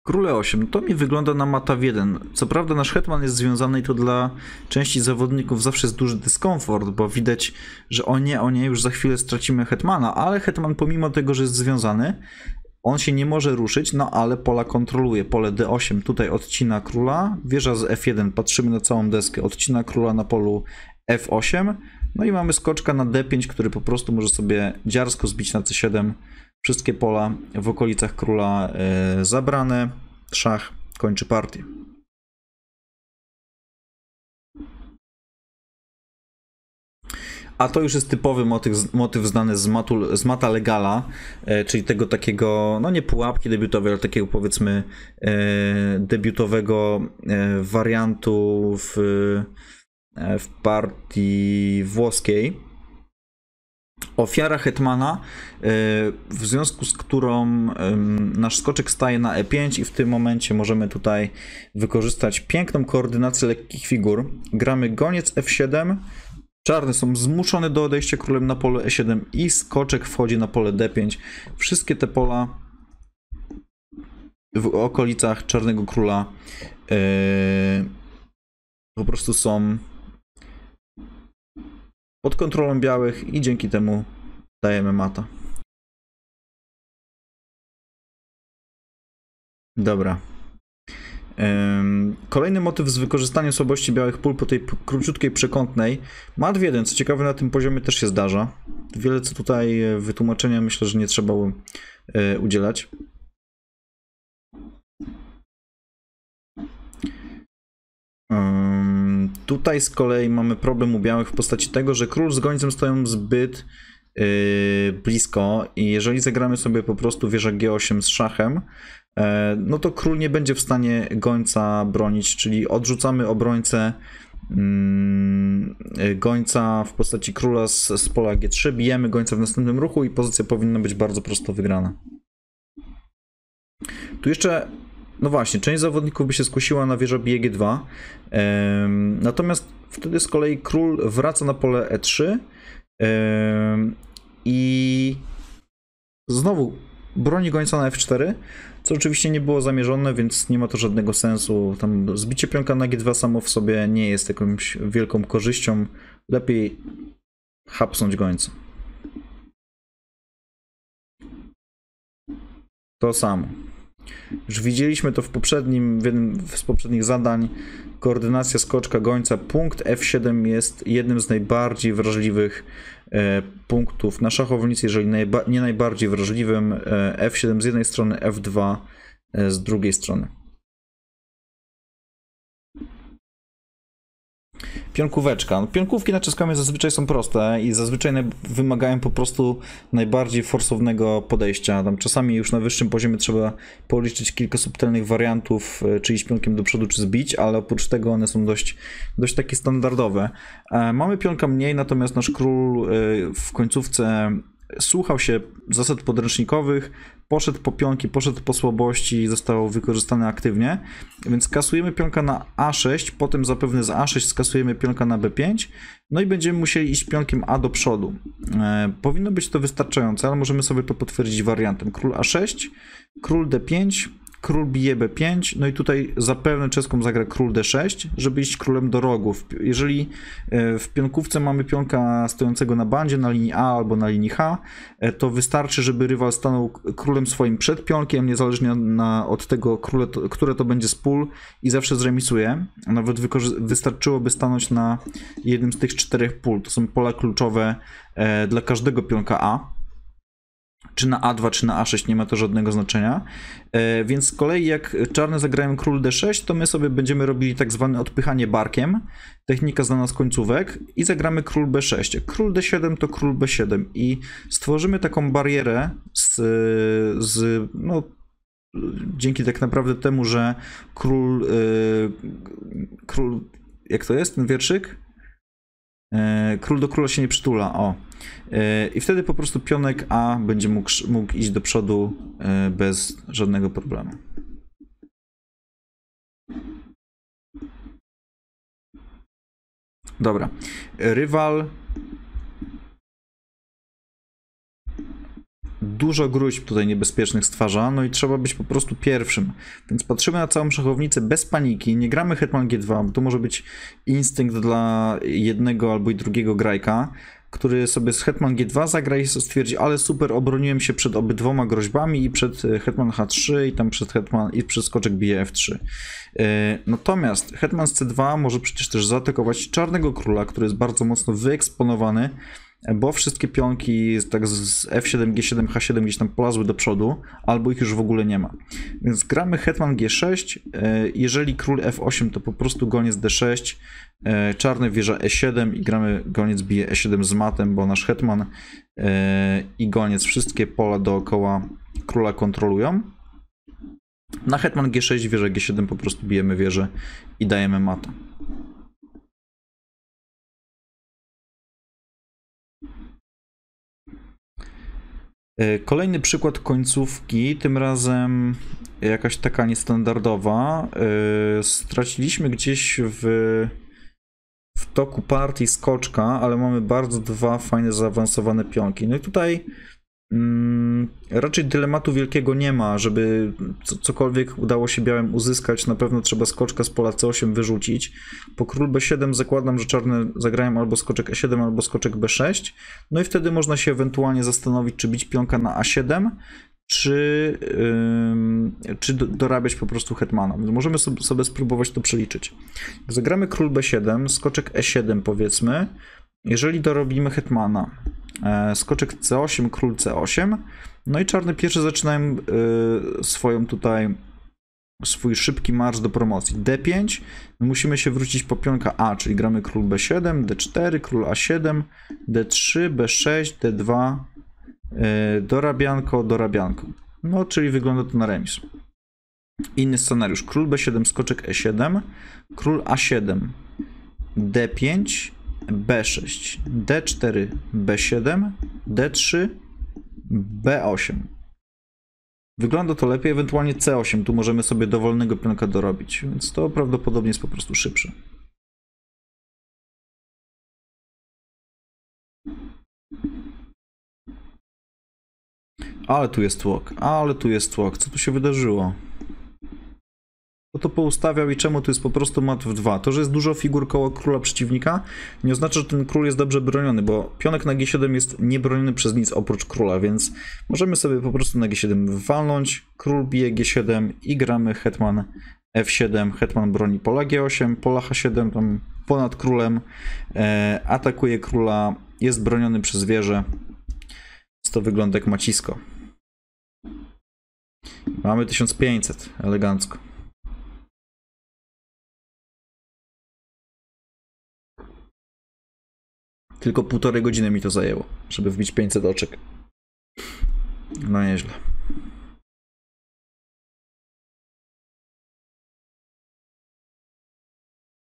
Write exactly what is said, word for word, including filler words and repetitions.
Król E osiem, to mi wygląda na mata w jeden. Co prawda nasz hetman jest związany i to dla części zawodników zawsze jest duży dyskomfort, bo widać, że o nie, o nie, już za chwilę stracimy hetmana, ale hetman pomimo tego, że jest związany, on się nie może ruszyć, no ale pola kontroluje. Pole D osiem tutaj odcina króla, wieża z F jeden, patrzymy na całą deskę, odcina króla na polu F osiem, no i mamy skoczka na D pięć, który po prostu może sobie dziarsko zbić na C siedem. Wszystkie pola w okolicach króla e, zabrane. Szach kończy partię. A to już jest typowy motyw, motyw znany z, matu, z mata legala, e, czyli tego takiego, no nie pułapki debiutowej, ale takiego powiedzmy e, debiutowego e, wariantu w, e, w partii włoskiej. Ofiara hetmana, w związku z którą nasz skoczek staje na E pięć i w tym momencie możemy tutaj wykorzystać piękną koordynację lekkich figur. Gramy goniec F siedem, czarne są zmuszone do odejścia królem na pole E siedem i skoczek wchodzi na pole D pięć. Wszystkie te pola w okolicach czarnego króla yy, po prostu są pod kontrolą białych i dzięki temu dajemy mata. Dobra. Kolejny motyw z wykorzystaniem słabości białych pól po tej króciutkiej przekątnej. Mat w jeden, co ciekawe, na tym poziomie też się zdarza. Wiele co tutaj wytłumaczenia myślę, że nie trzeba udzielać. Tutaj z kolei mamy problem u białych w postaci tego, że król z gońcem stoją zbyt yy, blisko i jeżeli zagramy sobie po prostu wieżę G osiem z szachem, yy, no to król nie będzie w stanie gońca bronić, czyli odrzucamy obrońcę yy, gońca w postaci króla z, z pola G trzy, bijemy gońca w następnym ruchu i pozycja powinna być bardzo prosto wygrana. Tu jeszcze no właśnie, część zawodników by się skusiła na wieżę bije G dwa, ym, natomiast wtedy z kolei król wraca na pole E trzy ym, i znowu broni gońca na F cztery, co oczywiście nie było zamierzone, więc nie ma to żadnego sensu. Tam zbicie pionka na G dwa samo w sobie nie jest jakąś wielką korzyścią. Lepiej hapsnąć gońca. To samo. Już widzieliśmy to w poprzednim, w jednym z poprzednich zadań. Koordynacja skoczka gońca. Punkt F siedem jest jednym z najbardziej wrażliwych e, punktów na szachownicy, jeżeli najba nie najbardziej wrażliwym. E, F siedem z jednej strony, F dwa e, z drugiej strony. Pionkóweczka. No, pionkówki na czeskomie zazwyczaj są proste i zazwyczaj wymagają po prostu najbardziej forsownego podejścia. Tam czasami już na wyższym poziomie trzeba policzyć kilka subtelnych wariantów, czy iść pionkiem do przodu, czy zbić, ale oprócz tego one są dość, dość takie standardowe. E, mamy pionka mniej, natomiast nasz król e, w końcówce słuchał się zasad podręcznikowych, poszedł po pionki, poszedł po słabości i został wykorzystany aktywnie, więc kasujemy pionka na A sześć, potem zapewne z A sześć skasujemy pionka na B pięć, no i będziemy musieli iść pionkiem A do przodu. E, powinno być to wystarczające, ale możemy sobie to potwierdzić wariantem. Król A sześć, król D pięć, król bije B pięć, no i tutaj zapewne czeską zagra król D sześć, żeby iść królem do rogów. Jeżeli w pionkówce mamy pionka stojącego na bandzie, na linii A albo na linii H, to wystarczy, żeby rywal stanął królem swoim przed pionkiem, niezależnie na, od tego, króle to, które to będzie z pól i zawsze zremisuje. Nawet wystarczyłoby stanąć na jednym z tych czterech pól. To są pola kluczowe e, dla każdego pionka A. Czy na A dwa, czy na A sześć, nie ma to żadnego znaczenia. E, więc z kolei jak czarne zagrają król D sześć, to my sobie będziemy robili tak zwane odpychanie barkiem. Technika znana z końcówek. I zagramy król B sześć. Król D siedem to król B siedem. I stworzymy taką barierę z, z no, dzięki tak naprawdę temu, że król, yy, król, jak to jest ten wierszyk? Król do króla się nie przytula, o. I wtedy po prostu pionek A będzie mógł, mógł iść do przodu bez żadnego problemu. Dobra. Rywal dużo gruźb tutaj niebezpiecznych stwarza, no i trzeba być po prostu pierwszym. Więc patrzymy na całą szachownicę bez paniki, nie gramy hetman G dwa, bo to może być instynkt dla jednego albo i drugiego grajka, który sobie z hetman G dwa zagra i stwierdzi, ale super, obroniłem się przed obydwoma groźbami i przed hetman H trzy i tam przed hetman i przed skoczek bije F trzy. Natomiast hetman z C dwa może przecież też zaatakować czarnego króla, który jest bardzo mocno wyeksponowany, bo wszystkie pionki tak z F siedem, G siedem, H siedem gdzieś tam polazły do przodu, albo ich już w ogóle nie ma. Więc gramy hetman G sześć, jeżeli król F osiem, to po prostu goniec D sześć, czarny wieża E siedem i gramy goniec bije E siedem z matem, bo nasz hetman i goniec wszystkie pola dookoła króla kontrolują. Na hetman G sześć, wieża G siedem po prostu bijemy wieżę i dajemy mata. Kolejny przykład końcówki, tym razem jakaś taka niestandardowa. Straciliśmy gdzieś w, w toku partii skoczka, ale mamy bardzo dwa fajne, zaawansowane pionki. No i tutaj mm, raczej dylematu wielkiego nie ma, żeby co, cokolwiek udało się białym uzyskać. Na pewno trzeba skoczka z pola C osiem wyrzucić. Po król B siedem zakładam, że czarne zagrają albo skoczek E siedem, albo skoczek B sześć. No i wtedy można się ewentualnie zastanowić, czy bić pionka na A siedem, czy, yy, czy dorabiać po prostu hetmana. Więc możemy sobie, sobie spróbować to przeliczyć. Zagramy król B siedem, skoczek E siedem powiedzmy. Jeżeli dorobimy hetmana, skoczek C osiem, król C osiem, no i czarne pierwsze zaczynają y, swoją tutaj, swój szybki marsz do promocji. D pięć, my musimy się wrócić po pionka A, czyli gramy król B siedem, D cztery, król A siedem, D trzy, B sześć, D dwa, y, dorabianko, dorabianko. No, czyli wygląda to na remis. Inny scenariusz, król B siedem, skoczek E siedem, król A siedem, D pięć, B sześć, D cztery, B siedem, D trzy, B osiem. Wygląda to lepiej, ewentualnie C osiem, tu możemy sobie dowolnego pionka dorobić, więc to prawdopodobnie jest po prostu szybsze. Ale tu jest tłok, ale tu jest tłok, co tu się wydarzyło? Kto to poustawiał i czemu tu jest po prostu mat w dwa? To, że jest dużo figur koło króla przeciwnika, nie oznacza, że ten król jest dobrze broniony, bo pionek na G siedem jest niebroniony przez nic oprócz króla, więc możemy sobie po prostu na G siedem walnąć, król bije G siedem i gramy hetman F siedem, hetman broni pola G osiem, pola H siedem, tam ponad królem, e, atakuje króla, jest broniony przez wieżę. To wygląda jak macisko. Mamy tysiąc pięćset, elegancko. Tylko półtorej godziny mi to zajęło, żeby wbić pięćset oczek. No nieźle.